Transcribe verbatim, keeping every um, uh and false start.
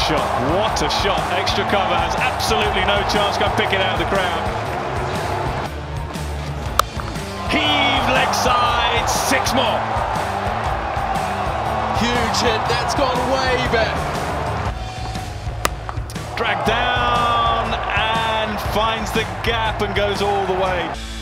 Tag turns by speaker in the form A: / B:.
A: shot. What a shot. Extra cover has absolutely no chance. Go pick it out of the crowd. Heave, leg side, six more.
B: Huge hit, that's gone way back.
A: Dragged down and finds the gap and goes all the way.